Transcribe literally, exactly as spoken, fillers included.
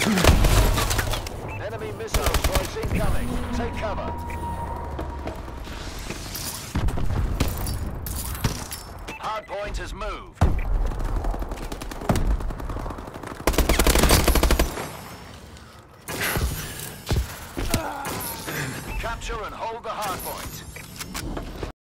Enemy missile strikes incoming. Take cover. Hardpoint has moved. Capture and hold the hardpoint.